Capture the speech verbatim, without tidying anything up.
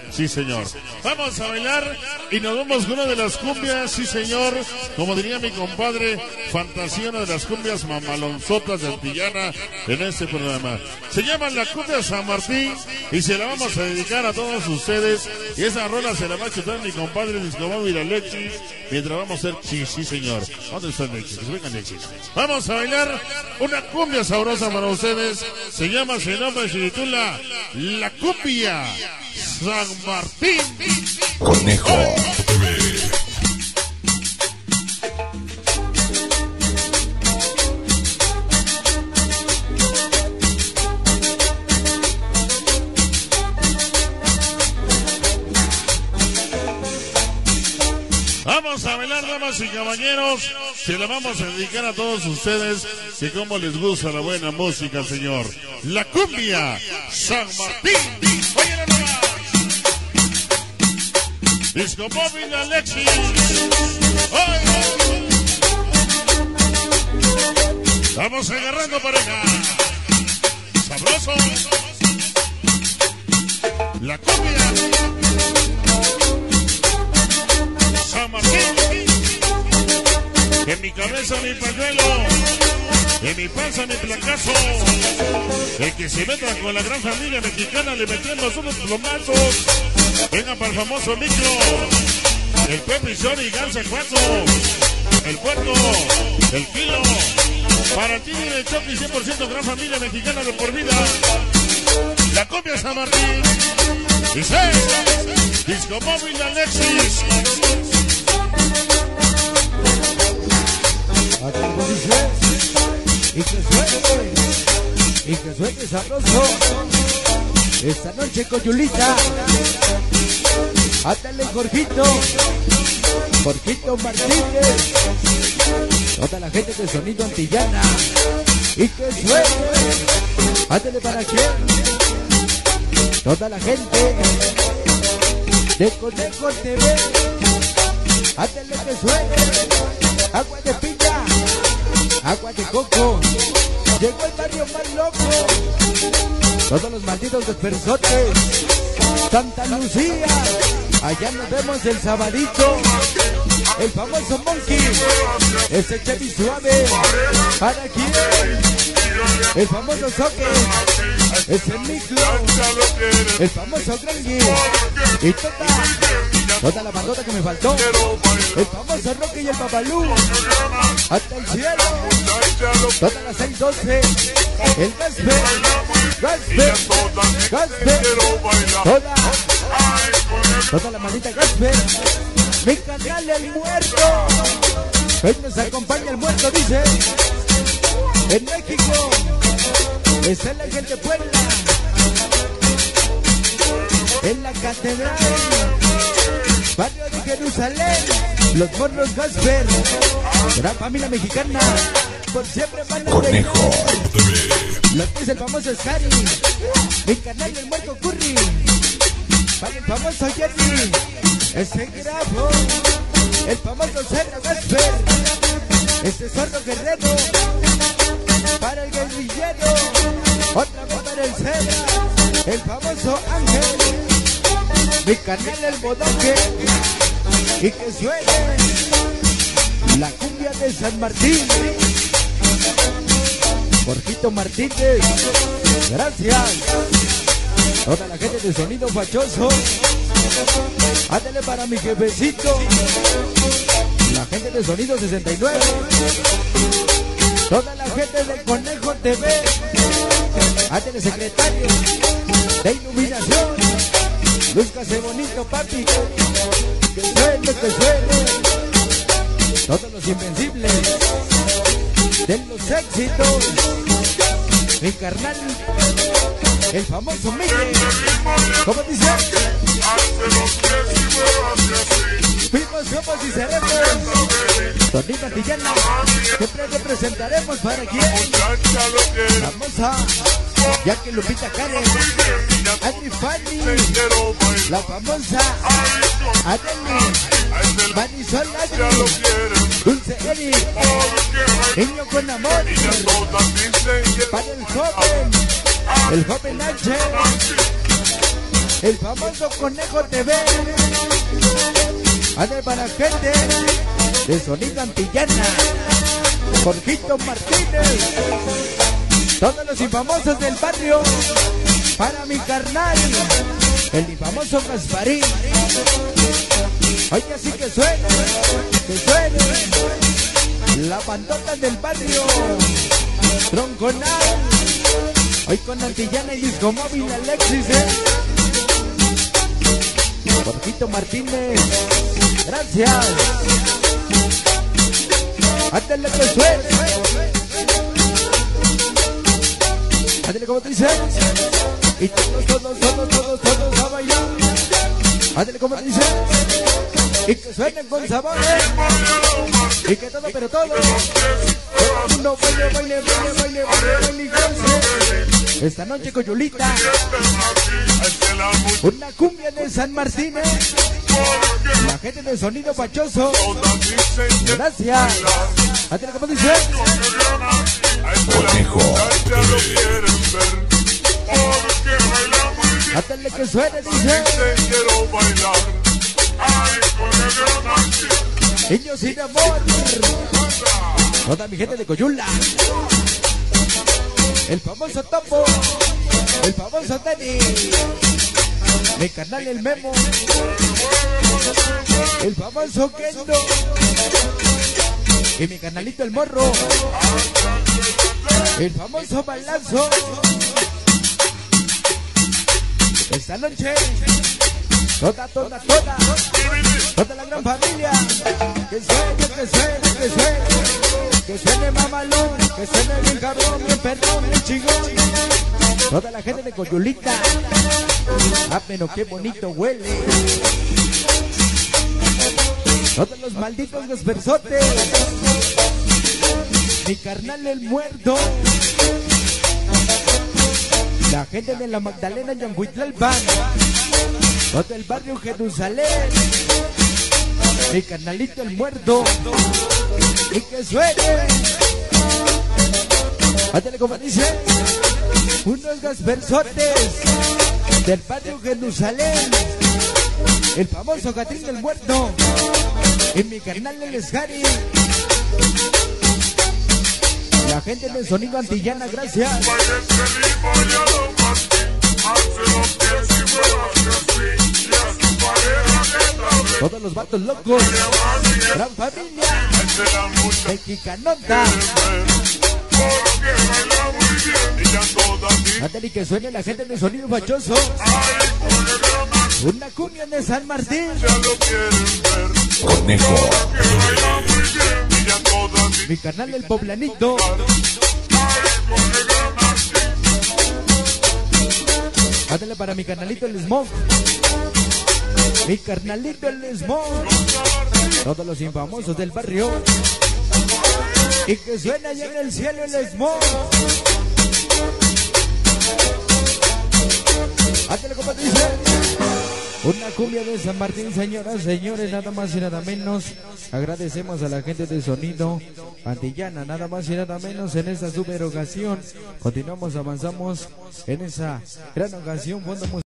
Sí, señor. Vamos a bailar y nos vamos con una de las cumbias, sí, señor. Como diría mi compadre, fantasía, una de las cumbias mamalonzotas de Antillana en este programa. Se llama La Cumbia San Martín y se la vamos a dedicar a todos ustedes. Y esa rola se la va a chutar mi compadre Discomóvil Alexis mientras vamos a hacer chis, sí, señor. ¿Dónde está Alexis? Venga, Alexis. Vamos a bailar una cumbia sabrosa para ustedes. Se llama, se llama, se titula La Cumbia San Martín. Conejo T V. Vamos a bailar, damas y caballeros. Se la vamos a dedicar a todos ustedes, que como les gusta la buena música, señor. La Cumbia San Martín. Oye, nomás. Discomóvil Alexis. ¡Oye! Vamos agarrando pareja. Sabroso. La Cumbia San Martín. En mi cabeza mi pañuelo, en mi panza mi placazo. El que se meta con la gran familia mexicana le metemos unos plomazos. Venga para el famoso micro, el Pepe y Sony Gansa cuatro, el puerto, el kilo. Para ti viene el Chucky cien por ciento gran familia mexicana de por vida. La Cumbia San Martín. Y seis, Discomóvil Alexis. Y que suene, y que suene sabroso. Esta noche con Yulita. Átale, Jorgito, Jorgito Martínez. Toda la gente de Sonido Antillana. Y que suene. Átale para quién. Toda la gente de Conejo T V. Átale que suene. Agua de piña, agua de coco. Llegó el barrio más loco. Todos los malditos despersotes. Santa Lucía. Allá nos vemos el sabadito. El famoso Monkey. Ese Chevy suave. ¿Para quién? El famoso Soque. Ese Micro. El famoso Grangy. Y toda, toda la bandota que me faltó. El famoso Rocky y el Babalú. Hasta el cielo. Todas las seis doce. El Gasper. Gasper. Gasper. Toda. Toda la maldita Gasper. Mi canal el muerto. Hoy nos acompaña el muerto, dice. En México. Está el Ángel de Puebla. En la catedral. Barrio de Jerusalén. Los morros Gasper. Gran familia mexicana. Por siempre van a Conejo T V. Lo que es el famoso Scary. Mi canal el muerto Curry. Para el famoso Jerry. Ese grafo. El famoso Cerro Gasper. Este zorro guerrero. Para el guerrillero. Otra vez para el Cera. El famoso Ángel. Mi canal el bodoque. Y que suene la cumbia de San Martín. Jorgito Martínez. Gracias. Toda la gente de Sonido Fachoso. Ándale para mi jefecito. La gente de Sonido sesenta y nueve. Toda la gente de Conejo T V. Ándale, secretario de iluminación. Lúzcase bonito, papi. Que suene, que suene. Todos los invencibles de los éxitos. Mi carnal, el famoso Miguel. ¿Cómo dice? Vivos somos y seremos. Sonido Antillana. Siempre representaremos para quién. Vamos a Jackie Lupita Karen. Adri Fanny. La famosa Adeli. Marisol Adri. Dulce Eric. Niño con amor. Para el joven. El joven H. el famoso Conejo T V. Ande para la gente de Sonido Antillana, Jorgito Martínez, todos los infamosos del barrio, para mi carnal, el infamoso Gasparín. Oye, así que suene, que suene, la bandota del barrio, Tronconal, hoy con Antillana y Disco Móvil Alexis, eh. Jorgito Martínez, gracias. Ándale que suene. Ándale como te dice. Y todos, todos, todos, todos, todos a bailar. Ándale como te dice. Y que suenen con sabor, eh. Y que todo, pero todo. No baile, baile, baile, baile, baile, baile y goce. Esta noche Coyulita, una cumbia de San Martín, eh. La gente de Sonido Fachoso, gracias. Ándale como dice. Conejo T V. Ándale que suene, dice. Niños sin amor, toda mi gente de Coyula, el famoso Topo, el famoso Teddy, mi carnal el Memo, el famoso Kendo y mi carnalito el Morro, el famoso Balazo. Esta noche toda, toda, toda, toda la gran familia, que suene, que suene, que suene, que suene mamalón, que suene bien cabrón, bien perdón, bien chingón. Toda la gente de Coyulita, ah, pero qué bonito huele. Todos los malditos desversotes, mi carnal el muerto, la gente de la Magdalena y Yanguitlalpan, todo el barrio Jerusalén, mi carnalito el muerto, y que suene. Ándale como dice, unos gasversotes del barrio Jerusalén, el famoso Catrín del muerto, y mi carnal el Escari, la gente de Sonido Antillana, gracias. Todos los vatos locos, gran familia, mexicanota. Ándale que suene la gente de Sonido Fachoso, una cumbia de San Martín. Conejo. Mi carnal el Poblanito, ándale para mi carnalito el Smoke, mi carnalito el Smoke, todos los infamosos del barrio, y que suena allá en el cielo el Smoke. Ándale como dice, una cumbia de San Martín, señoras, señores, nada más y nada menos. Agradecemos a la gente de Sonido Antillana, nada más y nada menos en esta super ocasión. Continuamos, avanzamos en esa gran ocasión. Fondo